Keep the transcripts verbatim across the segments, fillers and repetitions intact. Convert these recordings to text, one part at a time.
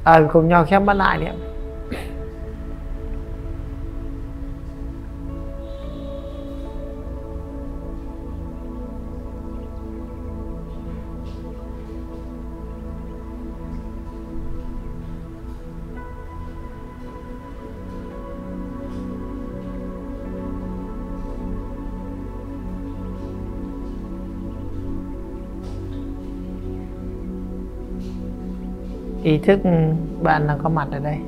À, cùng nhau khép mắt lại đi ạ. Ý thức bạn đang có mặt ở đây.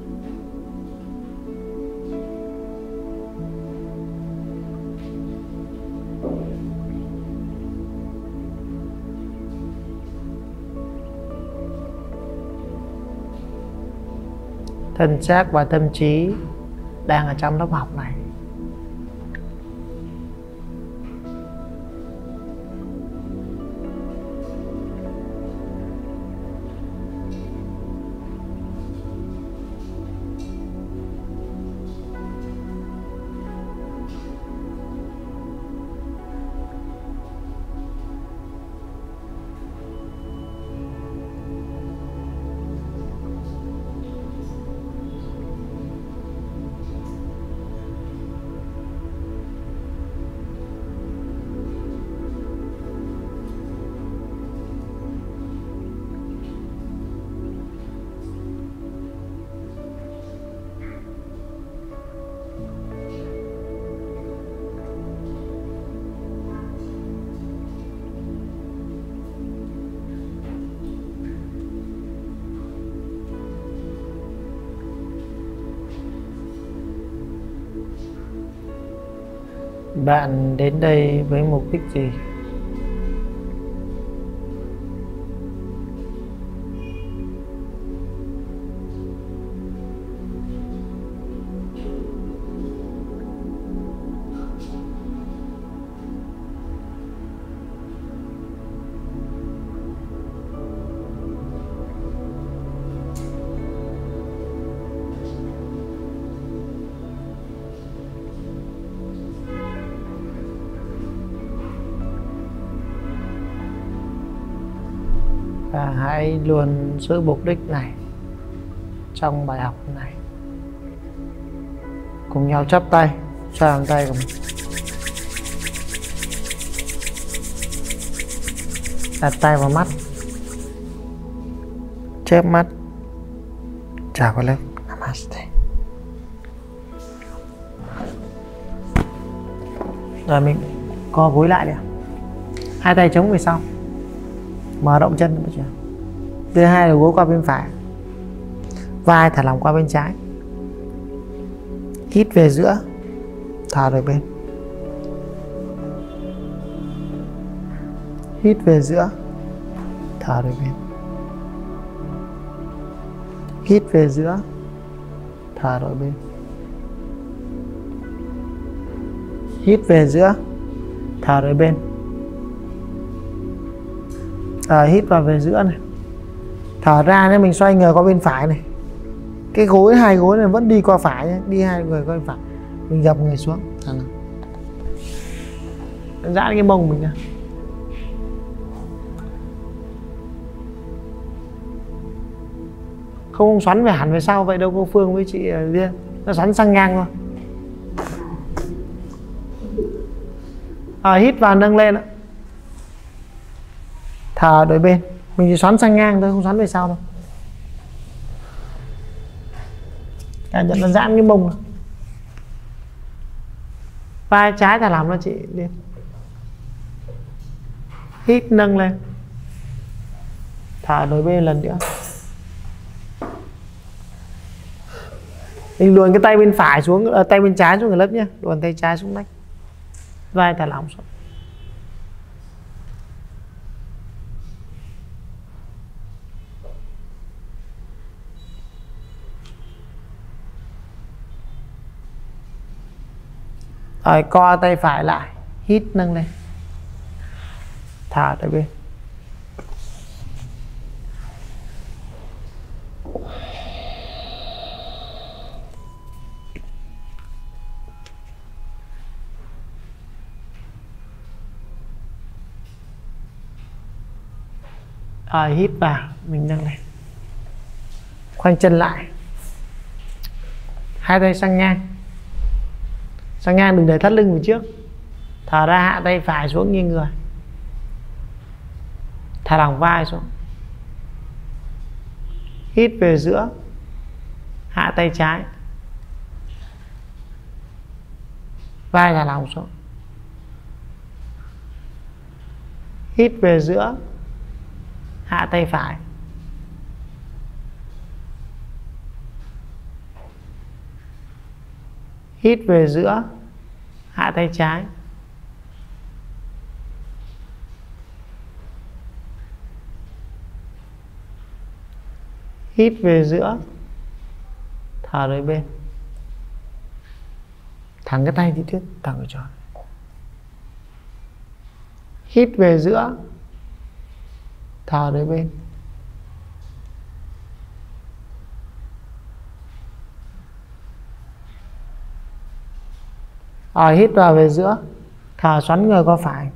Thân xác và tâm trí đang ở trong lớp học này. Bạn đến đây với mục đích gì? Và hãy luôn giữ mục đích này trong bài học này. Cùng nhau chắp tay, xoa bàn tay của mình. Đặt tay vào mắt, chép mắt, chào các lớp. Namaste. Rồi mình co gối lại đi. Hai tay chống về sau, mở rộng chân. Đưa hai đầu gối qua bên phải, vai thả lỏng qua bên trái. Hít về giữa, thở về bên. Hít về giữa, thở về bên. Hít về giữa, thở đổi bên. Hít về giữa, thở đổi bên. À, hít vào về giữa này, thở ra nên mình xoay người qua bên phải này. Cái gối, hai gối này vẫn đi qua phải nhé. Đi hai người qua bên phải. Mình gập người xuống, giãn cái mông mình ra. Không xoắn về hẳn về sau vậy đâu cô Phương với chị Liên. Nó xoắn sang ngang thôi. À, hít vào nâng lên. Thở đổi bên. Mình chỉ xoắn sang ngang thôi, không xoắn về sau đâu. Cảm nhận nó giãn cái mông. Vai trái thả lỏng cho chị Liên. Hít nâng lên. Thở đổi bên lần nữa. Mình luồn cái tay bên phải xuống, à, tay bên trái xuống người lớp nhé. Luồn tay trái xuống nách. Vai thả lỏng xuống. Rồi co tay phải lại, hít nâng lên. Thở tới bên. Rồi hít vào, mình nâng lên. Khoanh chân lại, hai tay sang ngang. Sang ngang, đừng để thắt lưng về trước. Thở ra, hạ tay phải xuống nghiêng người, thả lỏng vai xuống. Hít về giữa, hạ tay trái, vai thả lỏng xuống. Hít về giữa, hạ tay phải, hít về giữa, hạ tay trái, hít về giữa, thở đôi bên. Thẳng cái tay tí tiếp, thẳng cái tròn. Hít về giữa, thở đôi bên. Rồi hít vào về giữa, thở xoắn người qua phải.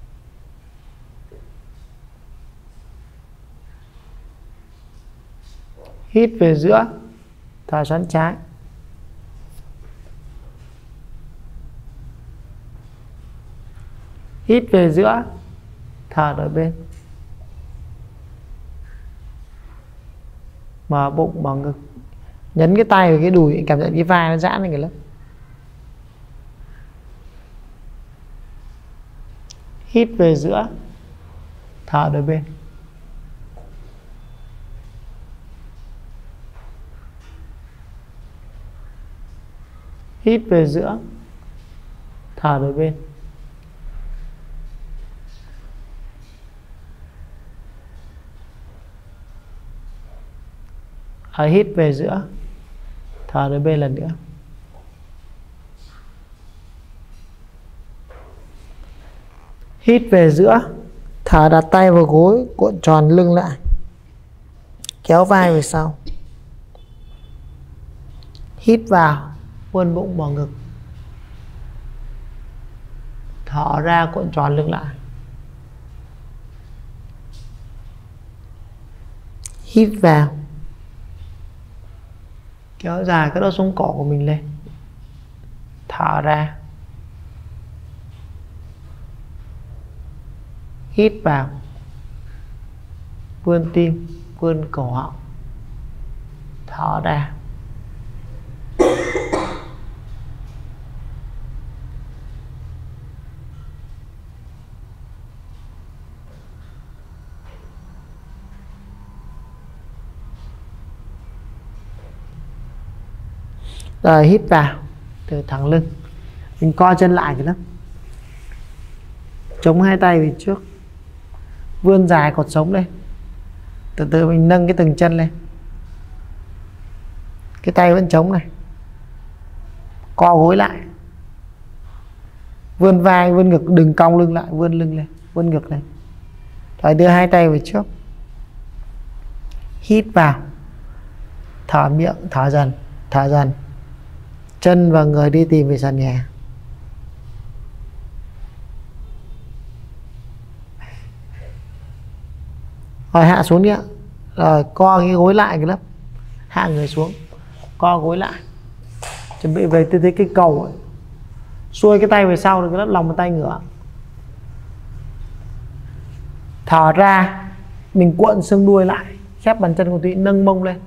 Hít về giữa, thở xoắn trái. Hít về giữa, thở đổi bên. Mở bụng, mở ngực. Nhấn cái tay vào cái đùi, cảm nhận cái vai nó giãn lên cái lớp. Hít về giữa, thở đổi bên. Hít về giữa, thở đổi bên. Ở hít về giữa, thở đổi bên lần nữa. Hít về giữa, thở đặt tay vào gối, cuộn tròn lưng lại, kéo vai về sau. Hít vào, vươn bụng mở ngực, thở ra cuộn tròn lưng lại. Hít vào, kéo dài cái đốt sống cổ của mình lên, thở ra. Hít vào, vươn tim, vươn cổ họng, thở ra. Rồi hít vào, từ thẳng lưng, mình co chân lại cái lớp, chống hai tay về trước, vươn dài cột sống lên, từ từ mình nâng cái từng chân lên, cái tay vẫn chống này, co gối lại, vươn vai, vươn ngực, đừng cong lưng lại, vươn lưng lên, vươn ngực lên. Rồi đưa hai tay về trước, hít vào, thở miệng, thở dần, thở dần. Chân và người đi tìm về sàn nhà. Rồi hạ xuống đi ạ. Rồi co cái gối lại cái lớp, hạ người xuống, co gối lại, chuẩn bị về tư thế cái cầu ấy. Xuôi cái tay về sau được cái lớp, lòng bàn tay ngửa. Thở ra, mình cuộn xương đuôi lại, khép bàn chân của tí, nâng mông lên.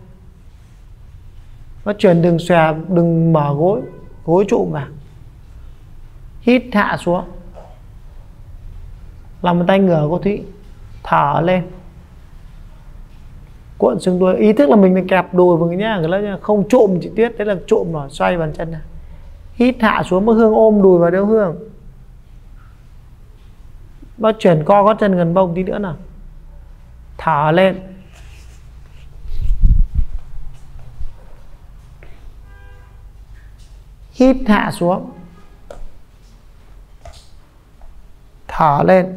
Nó chuyển, đừng xòe, đừng mở gối, gối trụ vào. Hít hạ xuống, lòng bàn tay ngửa cô Thụy, thở lên, cuộn xương đuôi. Ý thức là mình phải kẹp đùi vào cái nhá, cái lớp không trộm chị Tuyết, đấy là trộm rồi, xoay bàn chân này. Hít hạ xuống, bác Hương ôm đùi vào đeo Hương. Bác chuyển co gót chân gần bông tí nữa nào. Thở lên, hít hạ xuống, thở lên,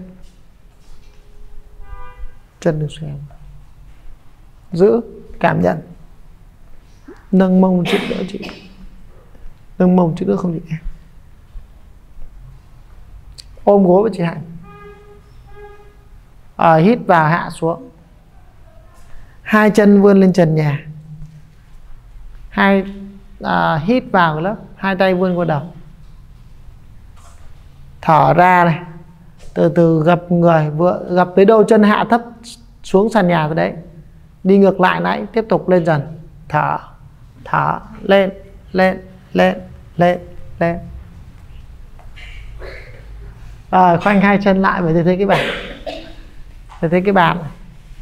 chân đừng xoay, giữ, cảm nhận, nâng mông chút nữa chị, nâng mông chút nữa không chị em, ôm gối với chị Hạnh. À, hít vào hạ xuống, hai chân vươn lên trần nhà, Hai à, hít vào lớp, hai tay vươn qua đầu. Thở ra này, từ từ gập người, vừa gập tới đâu chân hạ thấp xuống sàn nhà tới đấy. Đi ngược lại nãy, tiếp tục lên dần. Thở, thở, lên, lên, lên, lên, lên. Rồi khoanh hai chân lại và thấy cái bàn. Thấy cái bàn này.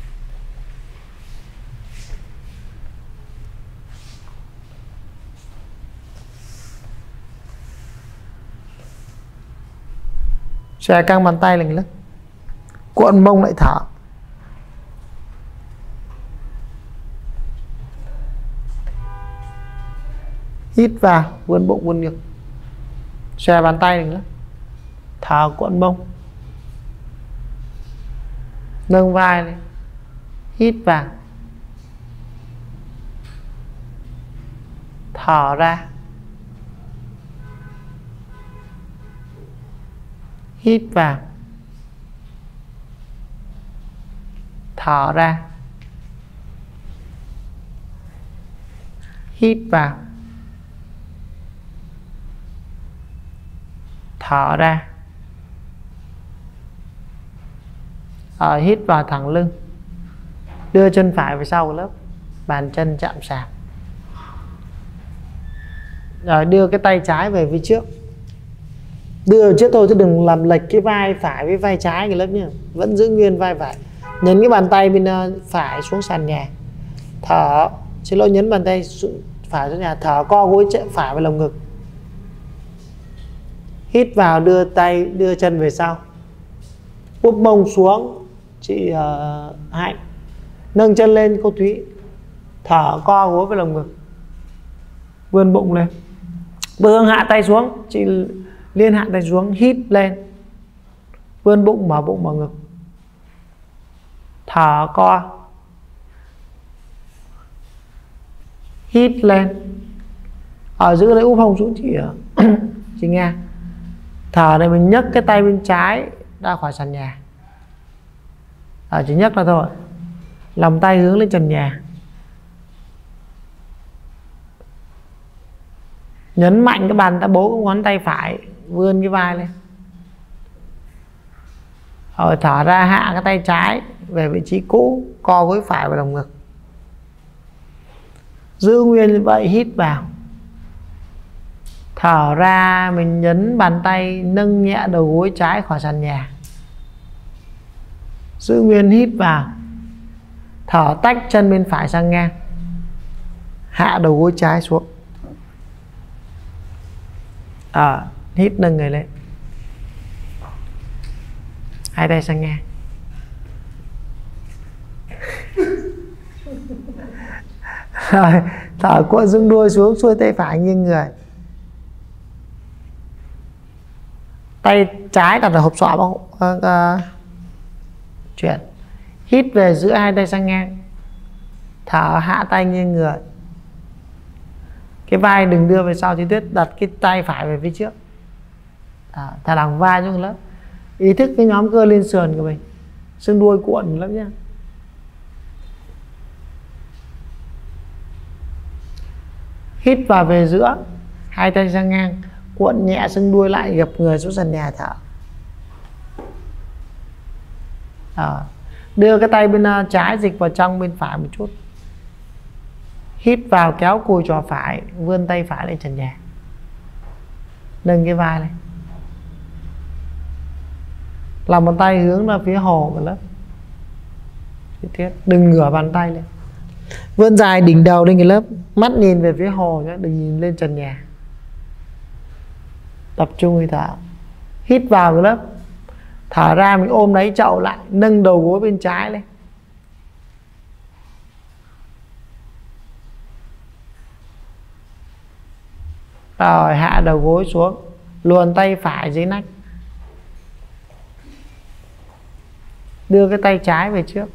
Xòe căng bàn tay lên lưng, cuộn mông lại thở. Hít vào, vươn bụng vươn ngực. Xòe bàn tay lên lưng, thở cuộn mông. Nâng vai lên, hít vào, thở ra. Hít vào, thở ra. Hít vào, thở ra. Ở hít vào thẳng lưng, đưa chân phải về sau lớp, bàn chân chạm sàn. Rồi đưa cái tay trái về phía trước. Đưa trước thôi chứ đừng làm lệch cái vai phải với vai trái cái lớp nhá. Vẫn giữ nguyên vai phải. Nhấn cái bàn tay bên phải xuống sàn nhà. Thở, xin lỗi, nhấn bàn tay phải xuống nhà. Thở co gối phải vào lồng ngực. Hít vào, đưa tay, đưa chân về sau. Úp mông xuống, chị uh, Hạnh. Nâng chân lên cô Thúy. Thở co gối vào lồng ngực. Vươn bụng lên. Bương hạ tay xuống, chị Liên hạ tay xuống, hít lên. Vươn bụng, mở bụng, mở ngực. Thở co. Hít lên. Ở giữ đấy, úp hông xuống chị chị nghe. Thở này mình nhấc cái tay bên trái ra khỏi sàn nhà. Ở chỉ nhấc ra thôi. Lòng tay hướng lên trần nhà. Nhấn mạnh cái bàn tay, bố cái ngón tay phải, vươn cái vai lên. Rồi thở ra, hạ cái tay trái về vị trí cũ, co gối phải vào lồng ngực. Giữ nguyên như vậy, hít vào. Thở ra, mình nhấn bàn tay, nâng nhẹ đầu gối trái khỏi sàn nhà. Giữ nguyên, hít vào. Thở tách chân bên phải sang ngang. Hạ đầu gối trái xuống. À, hít nâng người lên. Hai tay sang ngang. Rồi, thở cuộn xương đuôi xuống, xuôi tay phải nghiêng người. Tay trái đặt ở hộp sọ bằng uh, uh, chuyển. Hít về, giữ hai tay sang ngang. Thở, hạ tay nghiêng người. Cái vai đừng đưa về sau, chỉ tuyết đặt cái tay phải về phía trước. À, thả lỏng vai xuống lớp. Ý thức cái nhóm cơ lên sườn của mình. Xương đuôi cuộn lắm nhá. Hít vào về giữa, hai tay sang ngang, cuộn nhẹ xương đuôi lại, gập người xuống sàn nhà, thở. À, đưa cái tay bên trái dịch vào trong bên phải một chút. Hít vào, kéo cùi trò phải, vươn tay phải lên trần nhà. Nâng cái vai lên. Lòng bàn tay hướng ra phía hồ của lớp. Đừng ngửa bàn tay lên. Vươn dài đỉnh đầu lên cái lớp. Mắt nhìn về phía hồ nhé, đừng nhìn lên trần nhà. Tập trung hơi thở. Hít vào cái lớp. Thở ra, mình ôm lấy chậu lại, nâng đầu gối bên trái lên. Rồi hạ đầu gối xuống, luồn tay phải dưới nách. Đưa cái tay trái về trước.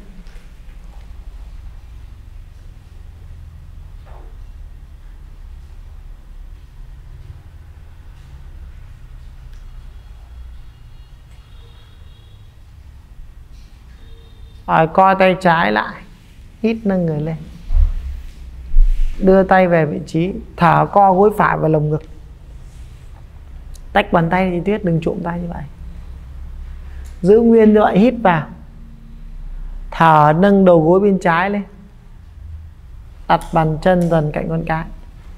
Rồi co tay trái lại, hít nâng người lên. Đưa tay về vị trí, thở co gối phải vào lồng ngực. Tách bàn tay thì Tuyết, đừng trộm tay như vậy. Giữ nguyên như vậy, hít vào. Thở nâng đầu gối bên trái lên. Đặt bàn chân dần cạnh con cái.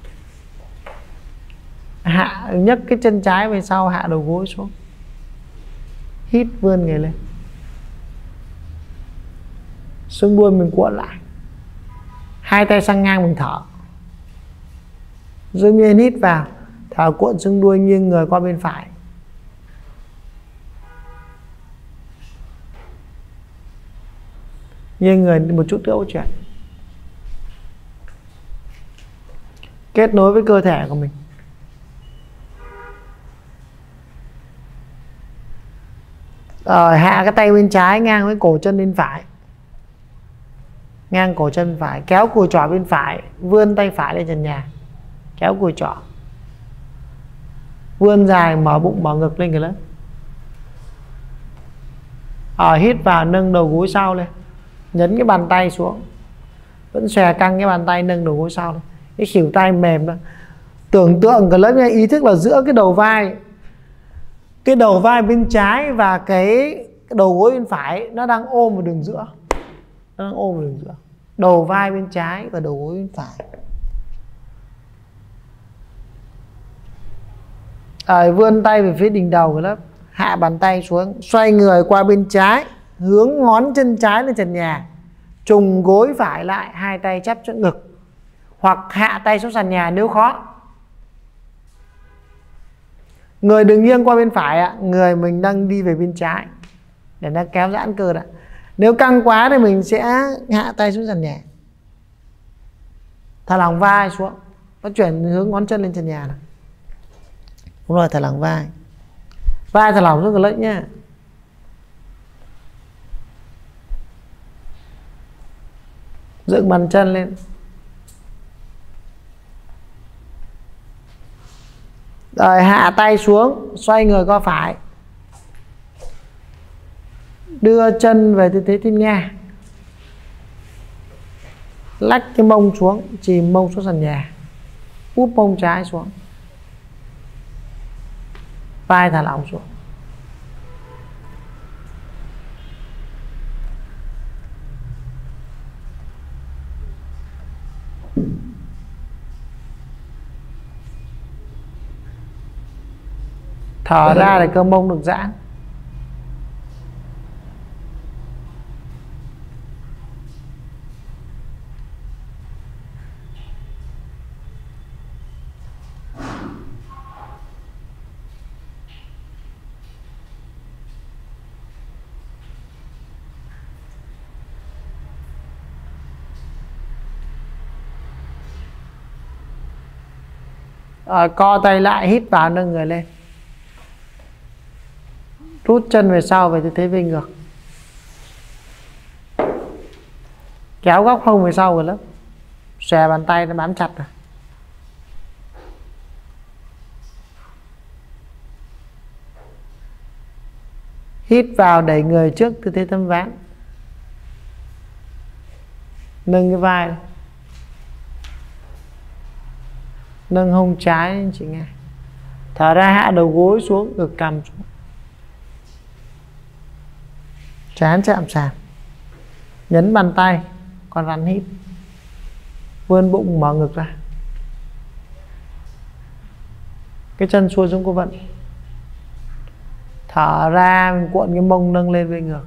Hạ, nhấc cái chân trái về sau, hạ đầu gối xuống. Hít vươn người lên. Xương đuôi mình cuộn lại. Hai tay sang ngang mình thở. Giữ nguyên hít vào. Thở cuộn xương đuôi, nghiêng người qua bên phải. Nghiêng người một chút nữa chuyển. Kết nối với cơ thể của mình. Rồi hạ cái tay bên trái ngang với cổ chân bên phải. Ngang cổ chân bên phải. Kéo cùi trỏ bên phải. Vươn tay phải lên trần nhà. Kéo cùi trỏ. Vươn dài, mở bụng, mở ngực lên cái lớn. Rồi hít vào, nâng đầu gối sau lên. Nhấn cái bàn tay xuống. Vẫn xòe căng cái bàn tay, nâng đầu gối sau lên. Cái khuỷu tay mềm đó. Tưởng tượng cái lớp ý thức là giữa cái đầu vai, cái đầu vai bên trái và cái đầu gối bên phải nó đang ôm vào đường giữa. Nó đang ôm vào đường giữa. Đầu vai bên trái và đầu gối bên phải. Rồi vươn tay về phía đỉnh đầu của lớp. Hạ bàn tay xuống. Xoay người qua bên trái. Hướng ngón chân trái lên trần nhà. Trùng gối phải lại. Hai tay chắp trước ngực. Hoặc hạ tay xuống sàn nhà nếu khó. Người đừng nghiêng qua bên phải ạ. Người mình đang đi về bên trái để nó kéo giãn cơ đã. Nếu căng quá thì mình sẽ hạ tay xuống sàn nhà. Thả lỏng vai xuống. Nó chuyển hướng ngón chân lên trần nhà này. Đúng rồi, thả lỏng vai. Vai thả lỏng xuống cái lệnh nhá. Dựng bàn chân lên. Rồi hạ tay xuống. Xoay người qua phải. Đưa chân về tư thế thiên nga. Lách cái mông xuống. Chìm mông xuống sàn nhà. Úp mông trái xuống. Vai thả lỏng xuống. Thở ra để cơ mông được giãn. Rồi, co tay lại, hít vào, nâng người lên. Rút chân về sau về tư thế về ngược. Kéo góc hông về sau của lớp. Xòe bàn tay nó bám chặt rồi. Hít vào, đẩy người trước tư thế tấm ván. Nâng cái vai lên. Nâng hông trái lên chị nghe. Thở ra, hạ đầu gối xuống, ngực cằm xuống. Trán chạm sàn. Nhấn bàn tay. Còn rắn hít. Vươn bụng, mở ngực ra. Cái chân xuôi xuống cô vận. Thở ra, mình cuộn cái mông nâng lên về ngược.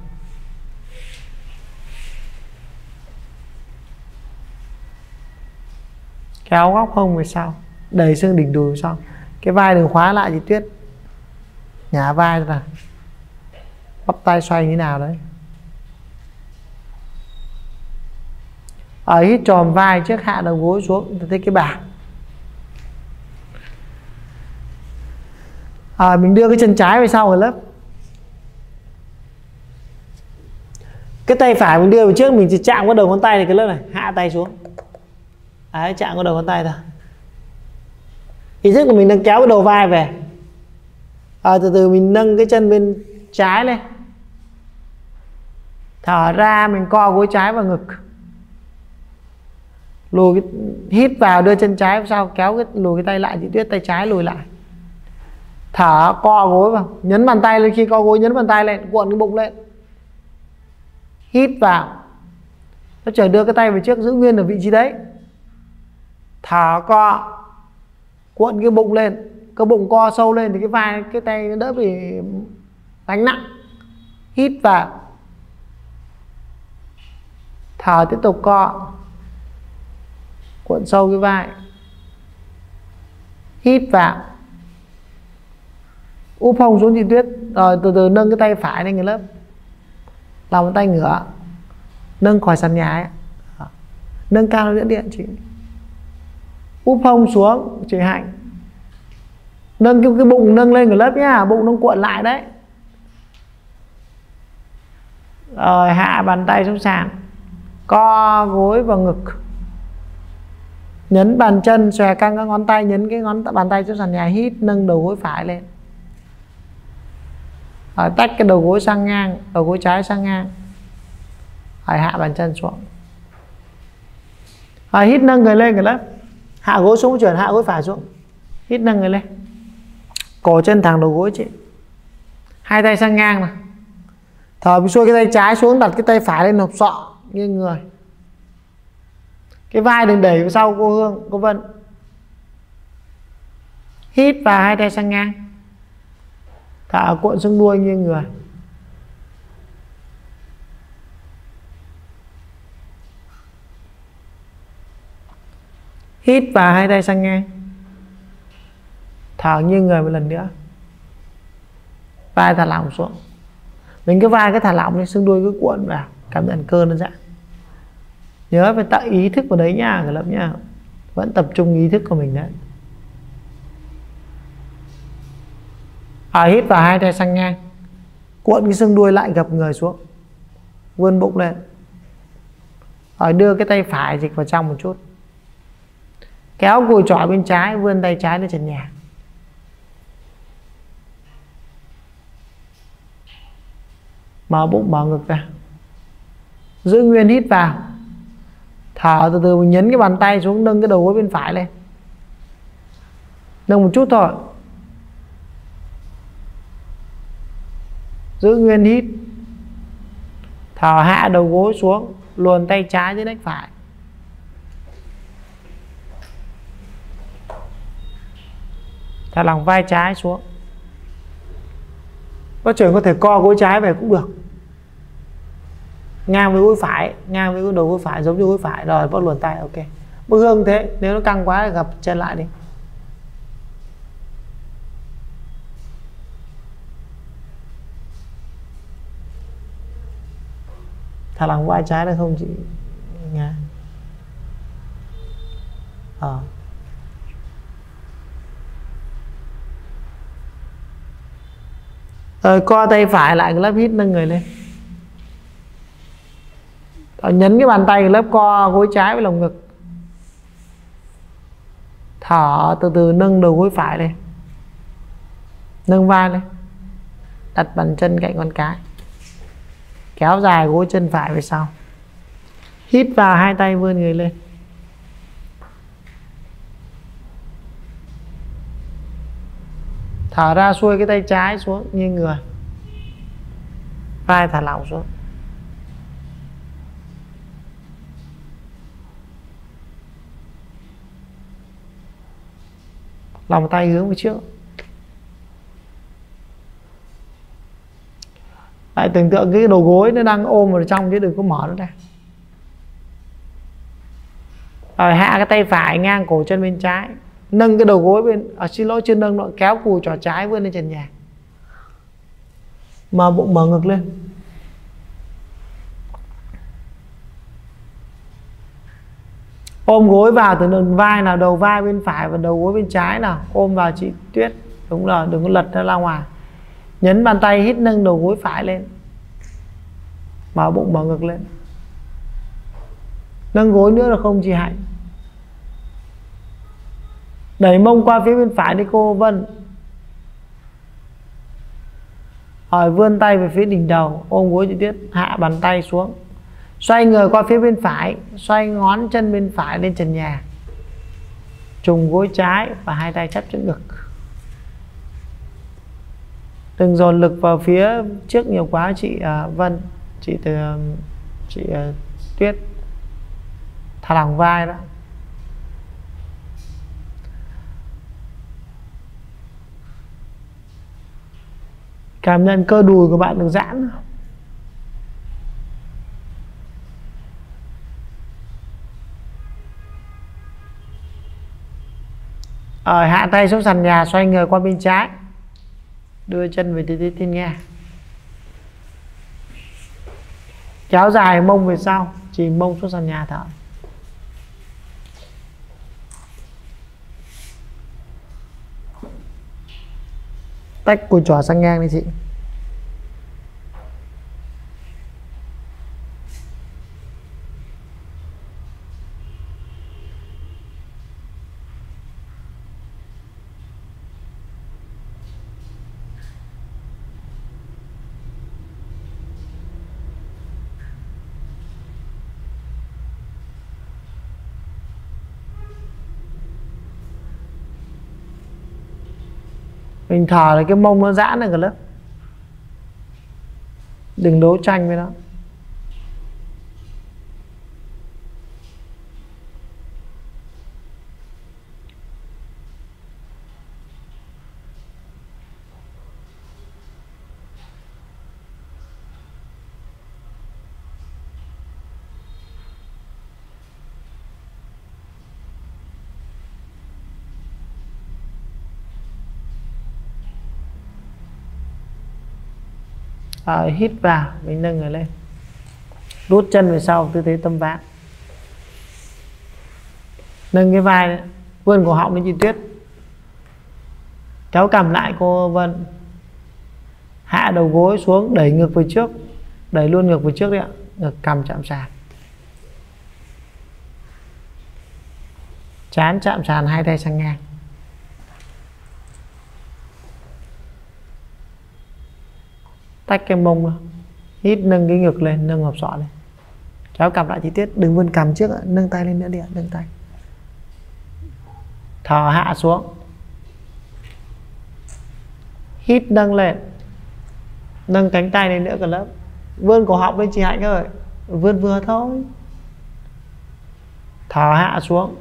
Kéo góc hông về sau. Đẩy xương đỉnh đùi sau. Cái vai đừng khóa lại chị Tuyết. Nhả vai ra. Bắp tay xoay như nào đấy. Ở hít tròn vai trước, hạ đầu gối xuống. Thấy cái bả. À, mình đưa cái chân trái về sau ở lớp. Cái tay phải mình đưa về trước, mình chỉ chạm vào đầu ngón tay này, cái lớp này. Hạ tay xuống. Đấy, chạm vào đầu ngón tay thôi. Ý thức của mình đang kéo cái đầu vai về. À, từ từ mình nâng cái chân bên trái lên. Thở ra, mình co gối trái vào ngực. Lùi cái, hít vào đưa chân trái sau, kéo cái lùi cái tay lại, chị Tuyết tay trái lùi lại. Thở co gối vào, nhấn bàn tay lên, khi co gối nhấn bàn tay lên, cuộn cái bụng lên. Hít vào. Nó trở đưa cái tay về trước, giữ nguyên ở vị trí đấy. Thở co, cuộn cái bụng lên, cái bụng co sâu lên thì cái vai, cái tay nó đỡ bị gánh nặng. Hít vào. Thở tiếp tục co, cuộn sâu cái vai. Hít vào. Úp hông xuống chị Tuyết. Rồi từ từ nâng cái tay phải lên người lớp, lòng tay ngửa, nâng khỏi sàn nhà ấy. Nâng cao lên điện chị. Úp hông xuống chị Hạnh. Nâng cái, cái bụng nâng lên người lớp nhá, bụng nó cuộn lại đấy. Rồi hạ bàn tay xuống sàn, co gối vào ngực, nhấn bàn chân, xòe căng các ngón tay, nhấn cái ngón bàn tay xuống sàn nhà. Hít, nâng đầu gối phải lên. Rồi tách cái đầu gối sang ngang, đầu gối trái sang ngang. Rồi hạ bàn chân xuống. Rồi hít, nâng người lên người lớp, hạ gối xuống, chuyển hạ gối phải xuống. Hít, nâng người lên, cổ chân thẳng đầu gối chị, hai tay sang ngang này. Thở xuôi cái tay trái xuống, đặt cái tay phải lên hộp sọ như người. Cái vai đừng đẩy vào sau cô Hương, cô Vân. Hít vào, hai tay sang ngang. Thở cuộn xương đuôi như người. Hít vào, hai tay sang ngang. Thở như người một lần nữa. Vai thả lỏng xuống. Mình cái vai cái thả lỏng đi, xương đuôi cứ cuộn vào, cảm nhận cơ nó giãn. Nhớ phải tạo ý thức vào đấy nha cả lớp nha. Vẫn tập trung ý thức của mình đấy. À, hít vào, hai tay sang ngang, cuộn cái xương đuôi lại, gập người xuống, vươn bụng lên. Rồi đưa cái tay phải dịch vào trong một chút, kéo cùi chỏ bên trái, vươn tay trái lên trần nhà. Mở bụng, mở ngực ra, giữ nguyên. Hít vào, thở từ từ, mình nhấn cái bàn tay xuống, nâng cái đầu gối bên phải lên, nâng một chút thôi. Giữ nguyên. Hít, thở hạ đầu gối xuống, luồn tay trái dưới nách phải. Thả lỏng vai trái xuống. Bác trưởng có thể co gối trái về cũng được, ngang với gối phải, ngang với đầu gối phải, giống như gối phải. Rồi bác luồn tay. Ok. Bác Hương thế, nếu nó căng quá thì gập chân lại đi. Thả lỏng vai trái được không chị Nga? Ờ. Rồi co tay phải lại, cái lớp hít, nâng người lên. Rồi nhấn cái bàn tay, cái lớp co gối trái với lồng ngực. Thở từ từ, nâng đầu gối phải lên, nâng vai lên, đặt bàn chân cạnh con cái, kéo dài gối chân phải về sau. Hít vào, hai tay vươn người lên. Thở ra, xuôi cái tay trái xuống như người, vai thả lỏng xuống. Lòng tay hướng về trước. Lại tưởng tượng cái đầu gối nó đang ôm vào trong chứ đừng có mở nó ra. Rồi hạ cái tay phải ngang cổ chân bên trái, nâng cái đầu gối bên, à, xin lỗi chưa nâng nữa, kéo cùi trỏ trái vươn lên trần nhà. Mở bụng, mở ngực lên. Ôm gối vào từ đường vai nào, đầu vai bên phải và đầu gối bên trái nào, ôm vào chị Tuyết. Đúng rồi, đừng có lật ra ngoài. Nhấn bàn tay, hít, nâng đầu gối phải lên. Mở bụng, mở ngực lên. Nâng gối nữa là không chị Hạnh. Đẩy mông qua phía bên phải đi cô Vân. Rồi vươn tay về phía đỉnh đầu, ôm gối chị Tuyết, hạ bàn tay xuống, Xoay người qua phía bên phải, xoay ngón chân bên phải lên trần nhà, trùng gối trái và hai tay chắp trước ngực. Đừng dồn lực vào phía trước nhiều quá chị uh, Vân, chị từ chị uh, Tuyết. Thả lỏng vai đó. Cảm nhận cơ đùi của bạn được giãn. Ở hạ tay xuống sàn nhà, xoay người qua bên trái, đưa chân về tư thế thiên nga, kéo dài mông về sau, chìm mông xuống sàn nhà thở. Tách cùi chỏ sang ngang đi chị. Mình thở là cái mông nó giãn được cả lớp. Đừng đấu tranh với nó. À, hít vào, mình nâng người lên, rút chân về sau tư thế tâm ván, nâng cái vai đấy, vươn cổ họng đến chị Tuyết, kéo cằm lại cô Vân, hạ đầu gối xuống, đẩy ngực về trước, đẩy luôn ngực về trước đấy ạ, ngực cằm chạm sàn, trán chạm sàn, hai tay sang ngang. Tách cái mông ra, hít, nâng cái ngực lên, nâng hộp sọ lên, kéo cằm lại chi tiết, đừng vươn cằm trước, nâng tay lên nữa đi, nâng tay, thở hạ xuống, hít nâng lên, nâng cánh tay lên nữa cả lớp, vươn cổ họng lên chị Hạnh ơi, vươn vừa thôi, thở hạ xuống,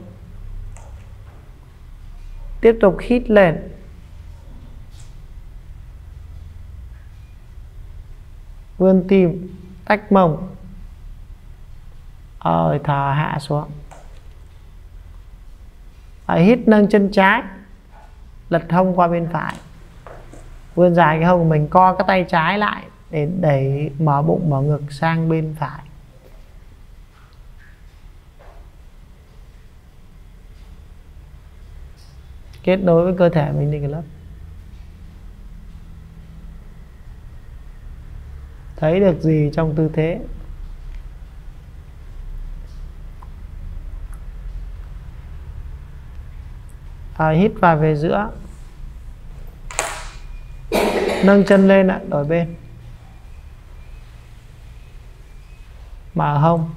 tiếp tục hít lên, vươn tim, tách mông, rồi thở hạ xuống. Rồi hít nâng chân trái, lật hông qua bên phải, vươn dài cái hông của mình, co cái tay trái lại để đẩy mở bụng mở ngực sang bên phải. Kết nối với cơ thể mình đi cái lớp. Thấy được gì trong tư thế? À, hít vào về giữa, nâng chân lên ạ, đổi bên, mở hông,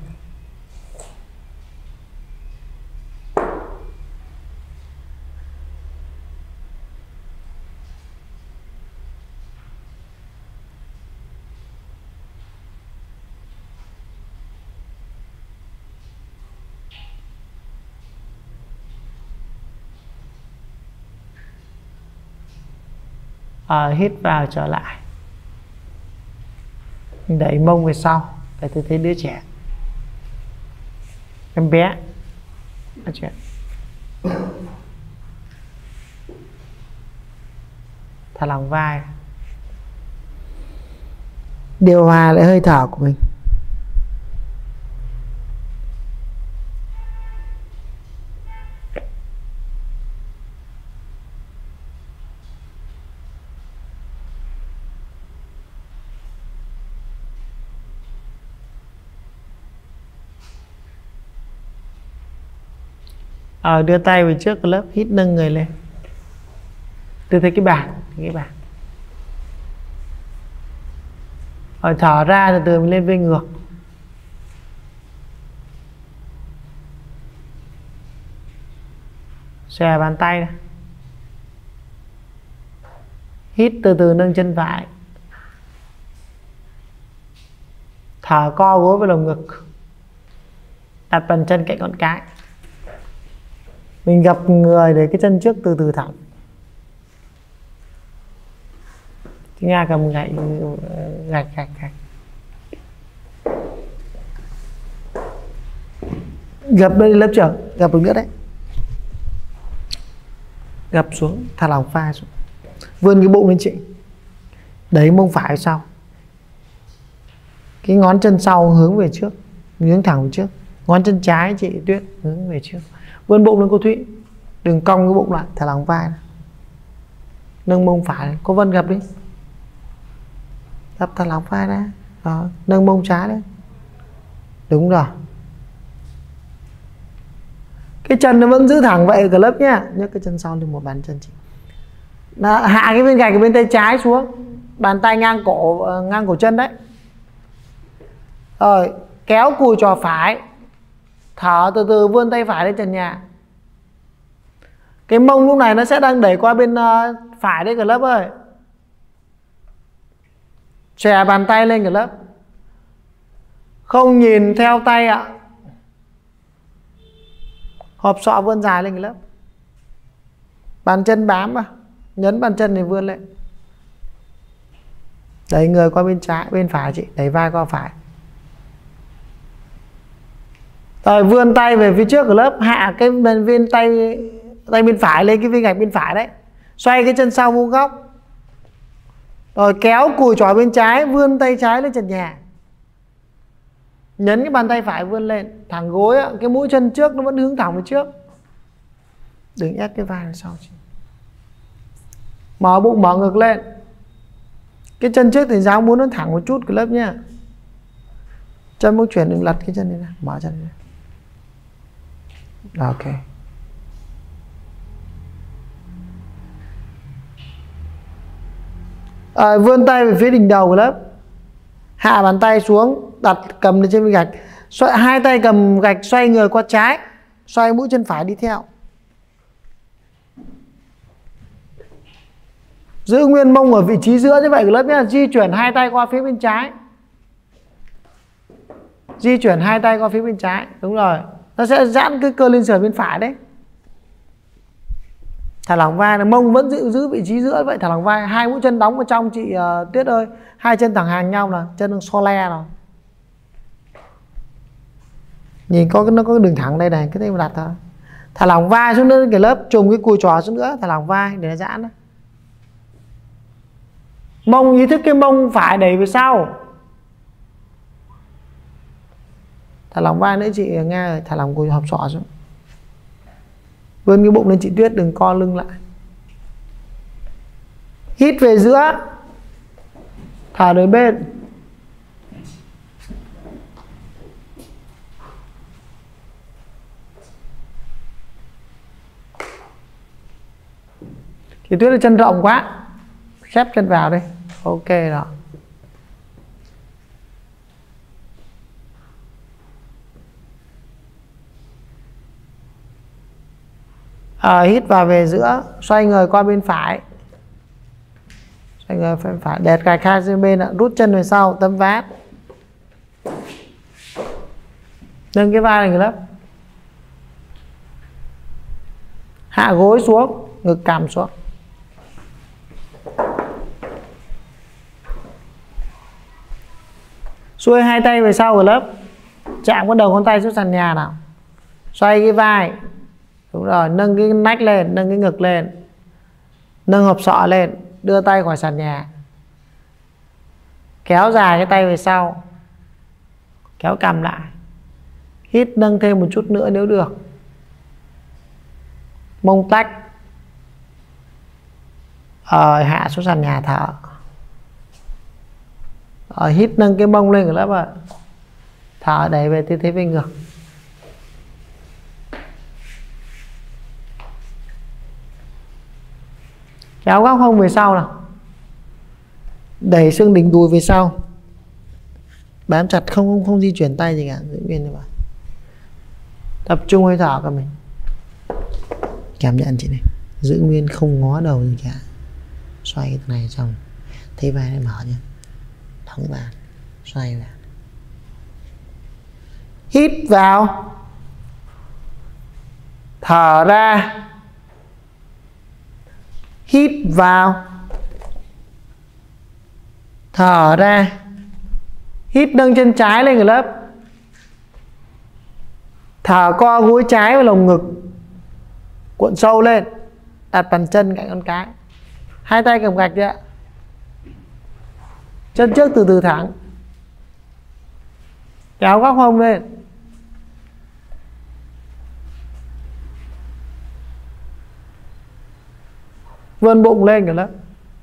à, hít vào trở lại, đẩy mông về sau, để tư thế đứa trẻ, em bé, nói chuyện, thả lỏng vai, điều hòa lại hơi thở của mình. À, đưa tay về trước cái lớp, hít nâng người lên, tư thế cái bàn, cái bàn. Rồi thở ra từ từ mình lên về ngược, Xòe bàn tay này. Hít từ từ nâng chân phải. Thở co gối vào lồng ngực. Đặt bàn chân cạnh ngón cái. Mình gập người để cái chân trước từ từ thẳng. Chúng ta cầm gạch gạch gạch gạch. Gập đây lớp trưởng, gập được nữa đấy. Gập xuống, thả lỏng vai xuống. Vươn cái bụng lên chị. Đẩy mông phải sau. Cái ngón chân sau hướng về trước, hướng thẳng về trước. Ngón chân trái chị Tuyết hướng về trước. Vươn bụng lên cô Thụy. Đừng cong cái bụng lại, thả lỏng vai. Nâng mông phải, cô Vân gập đi. Gập thả lỏng vai ra. Đó, nâng mông trái lên. Đúng rồi. Cái chân nó vẫn giữ thẳng vậy cả lớp nhá. Nhấc cái chân sau lên một bàn chân chị. Đó, hạ cái viên gạch ở bên tay trái xuống. Bàn tay ngang cổ ngang cổ chân đấy. Rồi, kéo cùi trò phải. Thở từ từ vươn tay phải lên trần nhà. Cái mông lúc này nó sẽ đang đẩy qua bên uh, phải đấy cả lớp ơi. Xòe bàn tay lên cả lớp. Không nhìn theo tay ạ. Hộp sọ vươn dài lên cái lớp. Bàn chân bám vào. Nhấn bàn chân thì vươn lên. Đẩy người qua bên trái, bên phải chị. Đẩy vai qua phải. Rồi vươn tay về phía trước của lớp. Hạ cái viên tay tay bên phải lên cái viên gạch bên phải đấy. Xoay cái chân sau vuông góc. Rồi kéo cùi chỏ bên trái. Vươn tay trái lên trần nhà. Nhấn cái bàn tay phải vươn lên. Thẳng gối á, cái mũi chân trước nó vẫn hướng thẳng về trước. Đừng ép cái vai sau chị. Mở bụng mở ngực lên. Cái chân trước thì giáo muốn nó thẳng một chút cái lớp nha. Chân muốn chuyển đừng lật cái chân này ra. Mở chân này ra. Ok. À, vươn tay về phía đỉnh đầu của lớp. Hạ bàn tay xuống. Đặt cầm lên trên viên gạch. Xoay, hai tay cầm gạch xoay người qua trái. Xoay mũi chân phải đi theo. Giữ nguyên mông ở vị trí giữa như vậy của lớp nhé. Di chuyển hai tay qua phía bên trái. Di chuyển hai tay qua phía bên trái. Đúng rồi. Nó sẽ giãn cái cơ lên sườn bên phải đấy. Thả lỏng vai. Mông vẫn giữ giữ vị trí giữa vậy. Thả lỏng vai. Hai mũi chân đóng vào trong chị uh, Tuyết ơi. Hai chân thẳng hàng nhau là chân đang so le nào. Nhìn có nó có đường thẳng đây này. Cái này mà đặt thôi. Thả lỏng vai xuống nữa. Cái lớp trùng cái cùi chỏ xuống nữa. Thả lỏng vai để nó giãn đó. Mông ý thức cái mông phải đẩy về sau. Thả lỏng vai nữa chị Nga ơi. Thả lỏng cùi hộp sọ xuống. Vươn cái bụng lên chị Tuyết. Đừng co lưng lại. Hít về giữa. Thả đôi bên. Chị Tuyết là chân rộng quá. Khép chân vào đi. Ok rồi. À, hít vào về giữa. Xoay người qua bên phải. Xoay người bên phải. Đẹt gạch hai bên ạ. Rút chân về sau. Tấm vát. Nâng cái vai này người lớp. Hạ gối xuống. Ngực cằm xuống. Xuôi hai tay về sau của lớp. Chạm cái đầu ngón tay xuống sàn nhà nào. Xoay cái vai. Đúng rồi. Nâng cái nách lên. Nâng cái ngực lên. Nâng hộp sọ lên. Đưa tay khỏi sàn nhà. Kéo dài cái tay về sau. Kéo cằm lại. Hít nâng thêm một chút nữa nếu được. Mông tách. Ờ, hạ xuống sàn nhà thở. Ờ, hít nâng cái mông lên của lớp ạ. Thở đẩy về tư thế về ngược. Kéo góc hông về sau nào. Đẩy xương đỉnh đùi về sau. Bám chặt không không, không di chuyển tay gì cả. Giữ nguyên như vậy. Tập trung hơi thở của mình. Cảm nhận chị này, giữ nguyên không ngó đầu gì cả, xoay cái này trong, thấy vai này mở nhá, thắng vào, xoay vào, hít vào, thở ra, hít vào, thở ra, hít nâng chân trái lên cái lớp, thở co gối trái vào lồng ngực, cuộn sâu lên, đặt bàn chân cạnh con cái, hai tay cầm gạch ạ, chân trước từ từ thẳng, kéo góc hông lên, vươn bụng lên cái lớp,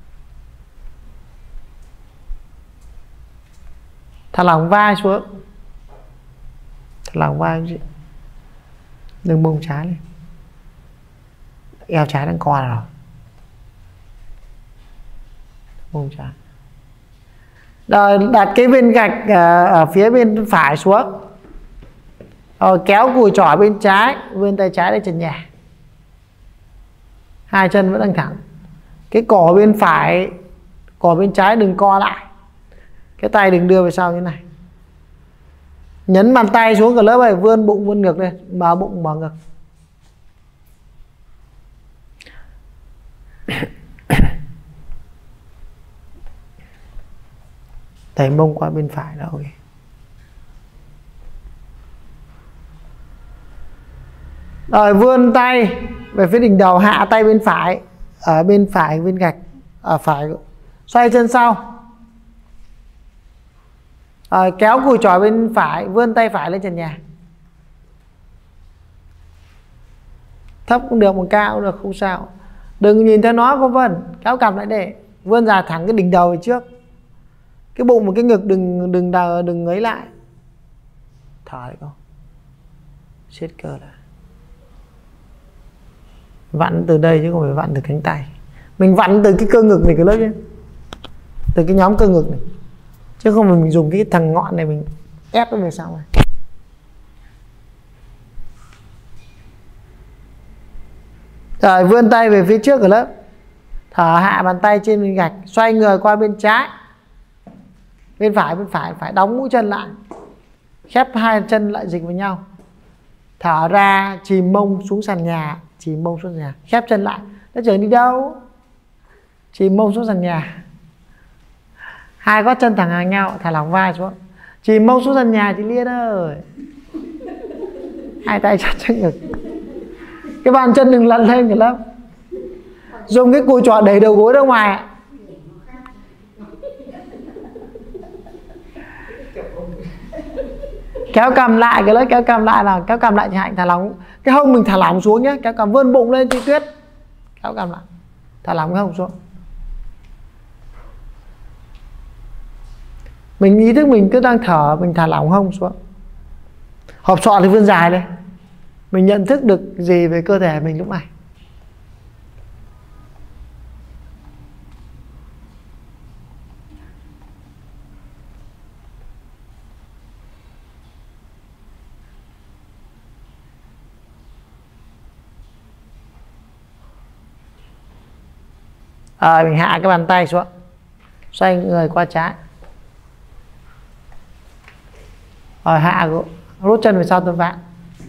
thả lỏng vai xuống, thả lỏng vai chị, đừng mông trái lên, eo trái đang co rồi, mông trái. Rồi đặt cái viên gạch ở phía bên phải xuống, rồi kéo cùi chỏ bên trái, vươn tay trái lên trần nhà, hai chân vẫn đang thẳng, cái cổ bên phải, cổ bên trái đừng co lại, cái tay đừng đưa về sau như này, nhấn bàn tay xuống cái lớp này, vươn bụng vươn ngực lên, mở bụng mở ngực. Đẩy mông qua bên phải là ok. Rồi vươn tay về phía đỉnh đầu, hạ tay bên phải, ở bên phải bên gạch, ở phải, xoay chân sau. Rồi kéo cùi chỏ bên phải, vươn tay phải lên trần nhà. Thấp cũng được, một cao cũng được, không sao. Đừng nhìn theo nó có vân, kéo cằm lại để vươn ra thẳng cái đỉnh đầu về trước. Cái bụng và cái ngực đừng đừng đừng, đừng ấy lại. Thở lại con. Siết cơ lại. Vặn từ đây chứ không phải vặn từ cánh tay. Mình vặn từ cái cơ ngực này cái lớp nhé. Từ cái nhóm cơ ngực này. Chứ không phải mình dùng cái thằng ngọn này mình ép nó về sau này. Rồi vươn tay về phía trước ở lớp. Thở hạ bàn tay trên bên gạch, xoay người qua bên trái. Bên phải, bên phải phải đóng mũi chân lại. Khép hai chân lại dịch với nhau. Thở ra, chìm mông xuống sàn nhà, chìm mông xuống sàn nhà, khép chân lại. Nó trở đi đâu? Chìm mông xuống sàn nhà. Hai gót chân thẳng hàng nhau, thả lỏng vai xuống. Chìm mông xuống sàn nhà chị Liên ơi. Hai tay chặt trước ngực. Cái bàn chân đừng lăn lên cái lớp. Dùng cái cùi chỏ đẩy đầu gối ra ngoài. Kéo cầm lại cái lớp, kéo cầm lại là kéo cầm lại chị Hạnh, thả lỏng cái hông mình, thả lỏng xuống nhé, kéo cầm vươn bụng lên chị Tuyết, kéo cầm lại, thả lỏng cái hông xuống. Mình ý thức mình cứ đang thở, mình thả lỏng hông xuống. Hộp sọ thì vươn dài lên. Mình nhận thức được gì về cơ thể mình lúc này. À, mình hạ cái bàn tay xuống, xoay người qua trái. Rồi hạ, rút chân về sau tuần vạn.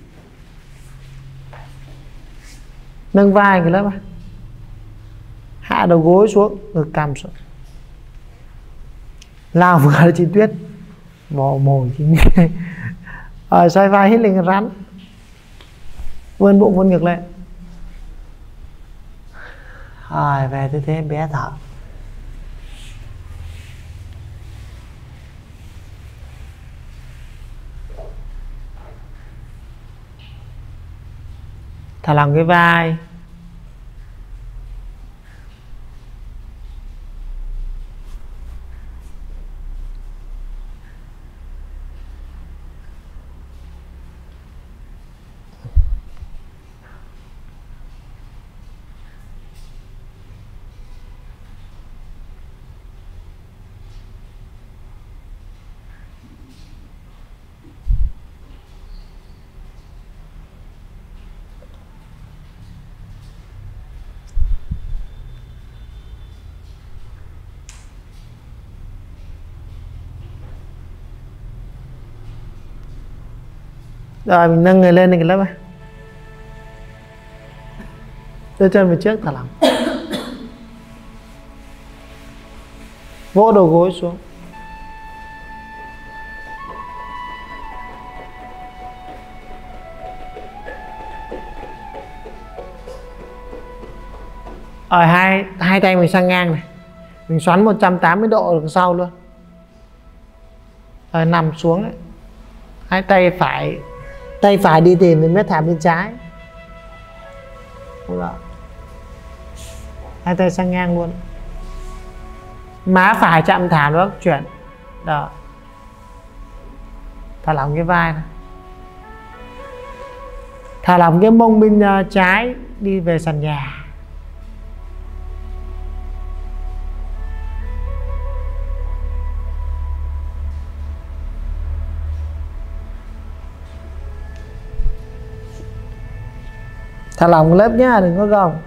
Nâng vai cái lớp này. Hạ đầu gối xuống, ngực cằm xuống. Lao vừa là chị Tuyết. Vò mồi chị Nhi. Rồi xoay vai hít lên rắn. Vươn bụng vươn ngực lên. Rồi về tư thế bé thở. Thả lỏng cái vai. Rồi mình nâng người lên cái lớp này. Đưa chân về trước, thả lỏng. Vỗ đầu gối xuống. Ở hai hai tay mình sang ngang này. Mình xoắn một trăm tám mươi độ đằng sau luôn. Rồi nằm xuống đấy. Hai tay phải tay phải đi tìm đến mép thảm bên trái. Đó. Hai tay sang ngang luôn. Má phải chạm thảm đó, chuyển. Đó. Thả lỏng cái vai này. Thả lỏng cái mông bên uh, trái đi về sàn nhà. Thả lỏng lớp nhá, đừng có gồng.